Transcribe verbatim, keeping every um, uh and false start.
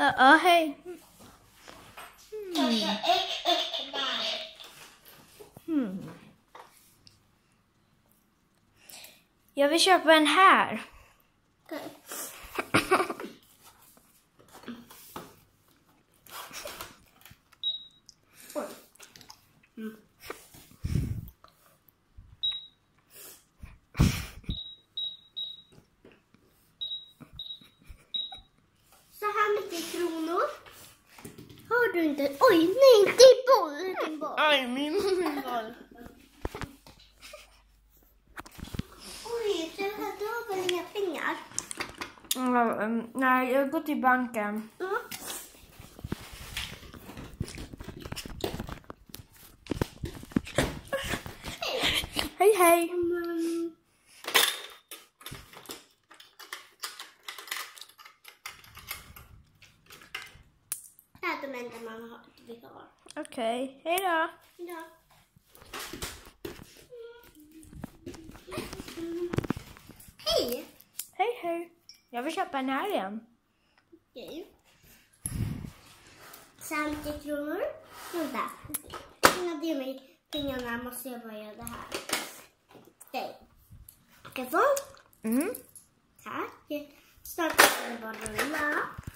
Ja, uh, uh, hej. Mm. Mm. Jag vill köpa en här. Okay. Mm. Så här mycket kronor. Har du inte? Oj, nej, din boll. Din boll. Oj, min, min boll. Oj, du har väl inga pengar? Mm, um, nej, jag går till banken. Mm. Hej, hej. Mm. Det är de enda man har, vi har. Okej, okay. Hej då. Ja. Mm. Hej. Hej, hej. Jag vill köpa en här igen. Okej. femtio kronor. Vänta. Innan det mig pengarna måste jag bara göra det här. Okej. Okay. Så. Mm. Tack. Snart ska det bara rulla.